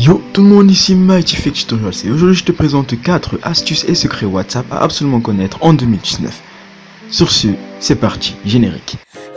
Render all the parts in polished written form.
Yo tout le monde, ici Mighty Fake Tutorials et aujourd'hui je te présente 4 astuces et secrets WhatsApp à absolument connaître en 2019. Sur ce, c'est parti, générique.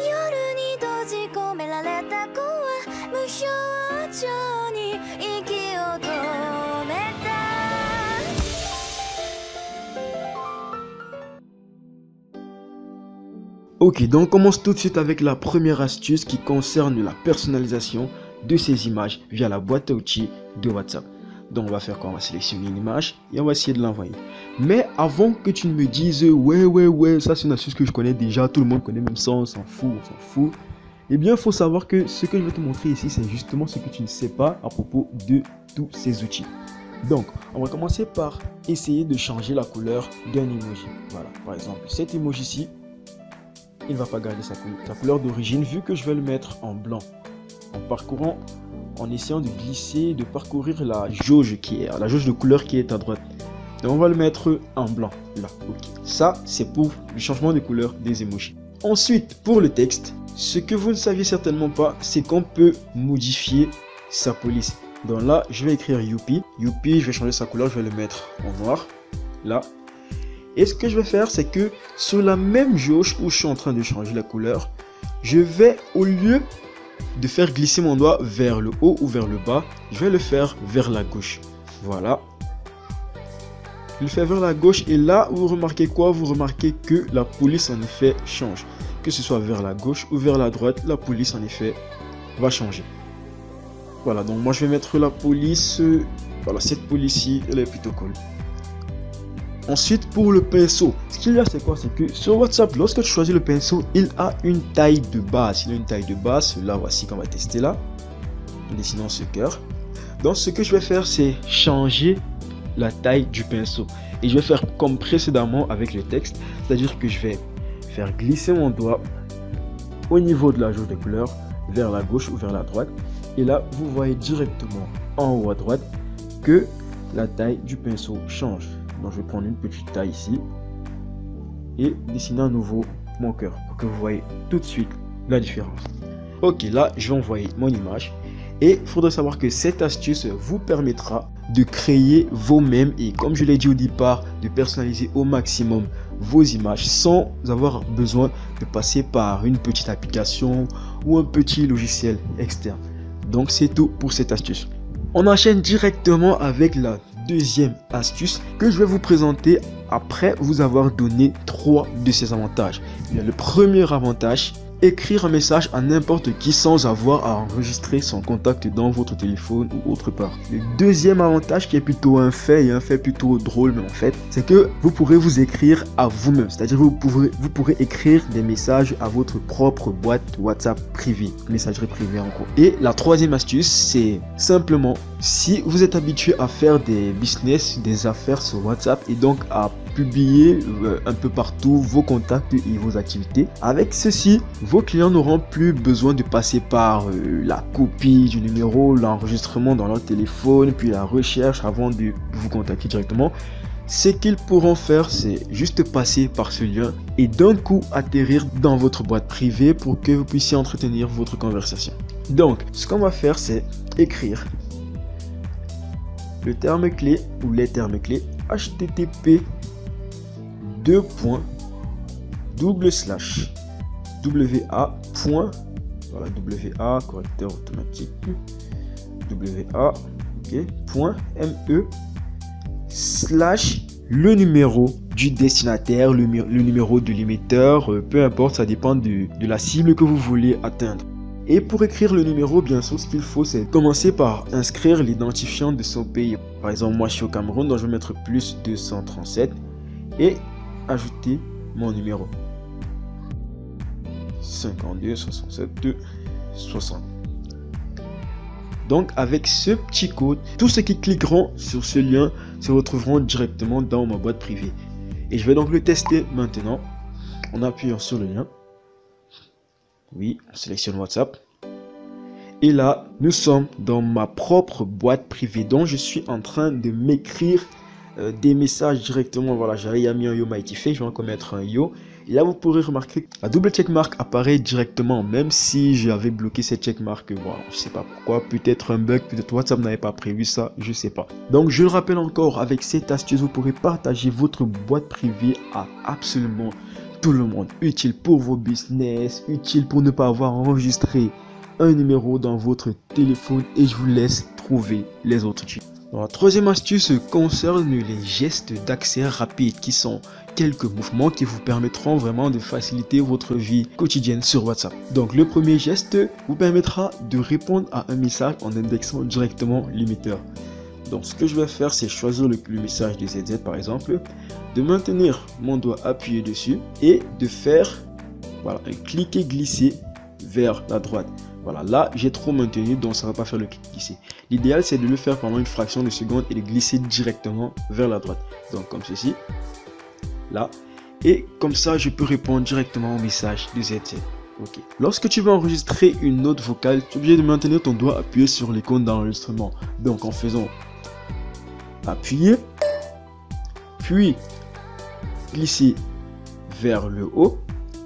Ok, donc on commence tout de suite avec la première astuce qui concerne la personnalisation de ces images via la boîte à outils de WhatsApp. Donc on va faire quoi? On va sélectionner une image et on va essayer de l'envoyer. Mais avant que tu ne me dises ouais, ça c'est une astuce que je connais déjà, tout le monde connaît même ça, on s'en fout. Eh bien il faut savoir que ce que je vais te montrer ici, c'est justement ce que tu ne sais pas à propos de tous ces outils. Donc on va commencer par essayer de changer la couleur d'un emoji. Voilà, par exemple cet emoji-ci, il ne va pas garder sa couleur d'origine vu que je vais le mettre en blanc. En essayant de glisser, de parcourir la jauge de couleur qui est à droite. Donc on va le mettre en blanc là. Ok. Ça c'est pour le changement de couleur des emojis. Ensuite pour le texte, ce que vous ne saviez certainement pas, c'est qu'on peut modifier sa police. Donc là je vais écrire Youpi, je vais changer sa couleur, je vais le mettre en noir là. Et ce que je vais faire, c'est que sur la même jauge où je suis en train de changer la couleur, je vais, au lieu de faire glisser mon doigt vers le haut ou vers le bas, je vais le faire vers la gauche. Voilà. Je le fais vers la gauche et là, vous remarquez quoi? Vous remarquez que la police en effet change. Que ce soit vers la gauche ou vers la droite, la police en effet va changer. Voilà, donc moi je vais mettre la police. Voilà, cette police-ci, elle est plutôt cool. Ensuite, pour le pinceau, ce qu'il y a, c'est quoi? C'est que sur WhatsApp, lorsque tu choisis le pinceau, il a une taille de base. Il a une taille de base. Là, voici qu'on va tester là. En dessinant ce cœur. Donc, ce que je vais faire, c'est changer la taille du pinceau. Et je vais faire comme précédemment avec le texte. C'est-à-dire que je vais faire glisser mon doigt au niveau de la jauge de couleur vers la gauche ou vers la droite. Et là, vous voyez directement en haut à droite que la taille du pinceau change. Donc je vais prendre une petite taille ici et dessiner à nouveau mon cœur pour que vous voyez tout de suite la différence. Ok, là je vais envoyer mon image et il faudrait savoir que cette astuce vous permettra de créer vos mèmes et, comme je l'ai dit au départ, de personnaliser au maximum vos images sans avoir besoin de passer par une petite application ou un petit logiciel externe. Donc c'est tout pour cette astuce. On enchaîne directement avec la deuxième astuce que je vais vous présenter après vous avoir donné 3 de ces avantages. Le premier avantage, écrire un message à n'importe qui sans avoir à enregistrer son contact dans votre téléphone ou autre part. Le deuxième avantage, qui est plutôt un fait plutôt drôle, mais en fait, c'est que vous pourrez vous écrire à vous-même. C'est-à-dire vous pourrez écrire des messages à votre propre boîte WhatsApp privée, messagerie privée en gros. Et la troisième astuce, c'est simplement, si vous êtes habitué à faire des business, des affaires sur WhatsApp et donc à publier un peu partout vos contacts et vos activités, avec ceci, vos clients n'auront plus besoin de passer par la copie du numéro, l'enregistrement dans leur téléphone, puis la recherche avant de vous contacter directement. Ce qu'ils pourront faire, c'est juste passer par ce lien et d'un coup atterrir dans votre boîte privée pour que vous puissiez entretenir votre conversation. Donc, ce qu'on va faire, c'est écrire le terme clé ou les termes clés http wa correcteur automatique le numéro du destinataire, le numéro de l'émetteur, peu importe, ça dépend de la cible que vous voulez atteindre. Et pour écrire le numéro, bien sûr, ce qu'il faut, c'est commencer par inscrire l'identifiant de son pays. Par exemple, moi je suis au Cameroun, donc je vais mettre plus 237 et ajouter mon numéro 52 67 60. Donc avec ce petit code, tous ceux qui cliqueront sur ce lien se retrouveront directement dans ma boîte privée. Et je vais donc le tester maintenant en appuyant sur le lien. Oui, on sélectionne WhatsApp. Et là, nous sommes dans ma propre boîte privée dont je suis en train de m'écrire des messages directement. Voilà, j'avais mis un yo Mighty Fake, je vais encore mettre un yo. Et là, vous pourrez remarquer que la double checkmark apparaît directement, même si j'avais bloqué cette checkmark. Voilà, je sais pas pourquoi, peut-être un bug, peut-être WhatsApp n'avait pas prévu ça, je sais pas. Donc, je le rappelle encore, avec cette astuce, vous pourrez partager votre boîte privée à absolument tout le monde. Utile pour vos business, utile pour ne pas avoir enregistré un numéro dans votre téléphone, et je vous laisse trouver les autres outils. La troisième astuce concerne les gestes d'accès rapide, qui sont quelques mouvements qui vous permettront vraiment de faciliter votre vie quotidienne sur WhatsApp. Donc le premier geste vous permettra de répondre à un message en indexant directement l'émetteur. Donc ce que je vais faire, c'est choisir le message de ZZ par exemple, de maintenir mon doigt appuyé dessus et de faire voilà, un cliquer glisser vers la droite. Voilà, là j'ai trop maintenu, donc ça ne va pas faire le clic glisser. L'idéal c'est de le faire pendant une fraction de seconde et de glisser directement vers la droite. Donc comme ceci, là, et comme ça je peux répondre directement au message de ZZ. Ok. Lorsque tu vas enregistrer une note vocale, tu es obligé de maintenir ton doigt appuyé sur l'icône d'enregistrement. Donc en faisant appuyer, puis glisser vers le haut,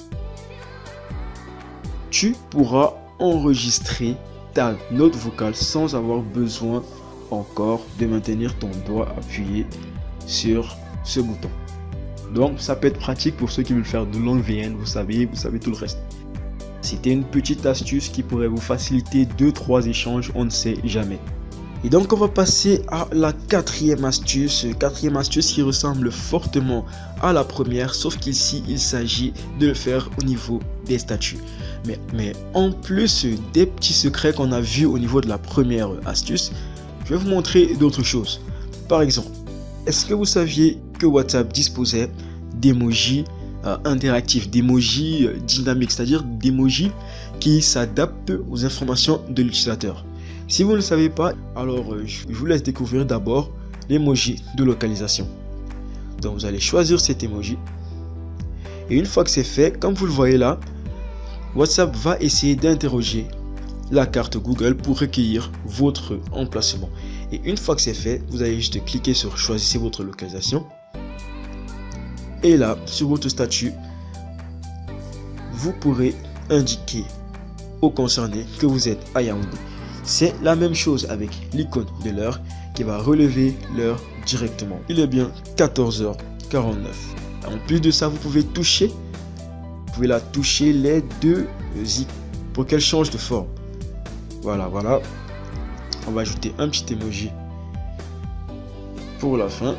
tu pourras enregistrer ta note vocale sans avoir besoin encore de maintenir ton doigt appuyé sur ce bouton. Donc ça peut être pratique pour ceux qui veulent faire de longues VN, vous savez tout le reste. C'était une petite astuce qui pourrait vous faciliter 2-3 échanges, on ne sait jamais. Et donc on va passer à la quatrième astuce qui ressemble fortement à la première, sauf qu'ici il s'agit de le faire au niveau des statuts. Mais en plus des petits secrets qu'on a vus au niveau de la première astuce, je vais vous montrer d'autres choses. Par exemple, est-ce que vous saviez que WhatsApp disposait d'emojis interactifs, d'emojis dynamiques, c'est-à-dire d'emojis qui s'adaptent aux informations de l'utilisateur? Si vous ne le savez pas, alors je vous laisse découvrir d'abord l'emoji de localisation. Donc vous allez choisir cet emoji. Et une fois que c'est fait, comme vous le voyez là, WhatsApp va essayer d'interroger la carte Google pour recueillir votre emplacement. Et une fois que c'est fait, vous allez juste cliquer sur choisissez votre localisation. Et là, sur votre statut, vous pourrez indiquer aux concernés que vous êtes à Yaoundé. C'est la même chose avec l'icône de l'heure qui va relever l'heure directement. Il est bien 14h49. En plus de ça, vous pouvez la toucher les deux i pour qu'elle change de forme. Voilà. On va ajouter un petit emoji pour la fin.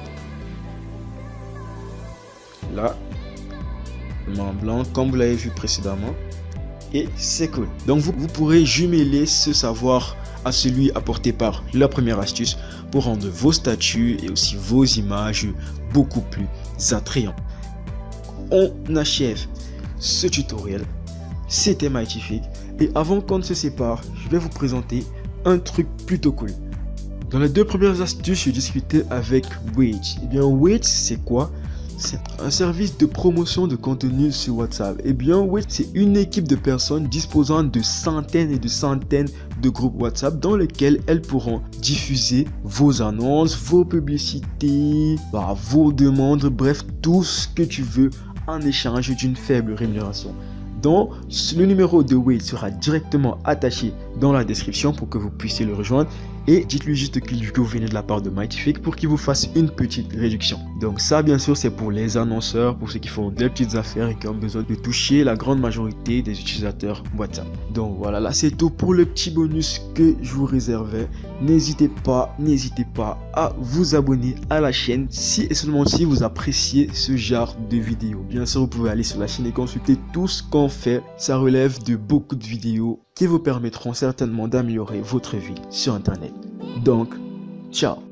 Là, en blanc comme vous l'avez vu précédemment. Et c'est cool. Donc vous pourrez jumeler ce savoir à celui apporté par la première astuce pour rendre vos statuts et aussi vos images beaucoup plus attrayants. On achève ce tutoriel. C'était Mightyfig et avant qu'on ne se sépare, je vais vous présenter un truc plutôt cool. Dans les deux premières astuces, je discutais avec Wage. Et bien Wage, c'est quoi? C'est un service de promotion de contenu sur WhatsApp. Et bien oui, c'est une équipe de personnes disposant de centaines et de centaines de groupes WhatsApp dans lesquels elles pourront diffuser vos annonces, vos publicités, vos demandes, bref, tout ce que tu veux en échange d'une faible rémunération. Donc, le numéro de Wade sera directement attaché dans la description pour que vous puissiez le rejoindre. Et dites-lui juste que vous venez de la part de Mightyfig pour qu'il vous fasse une petite réduction. Donc ça, bien sûr, c'est pour les annonceurs, pour ceux qui font des petites affaires et qui ont besoin de toucher la grande majorité des utilisateurs WhatsApp. Donc voilà, là c'est tout pour le petit bonus que je vous réservais. N'hésitez pas à vous abonner à la chaîne si et seulement si vous appréciez ce genre de vidéos. Bien sûr, vous pouvez aller sur la chaîne et consulter tout ce qu'on fait. Ça relève de beaucoup de vidéos qui vous permettront certainement d'améliorer votre vie sur Internet. Donc, ciao!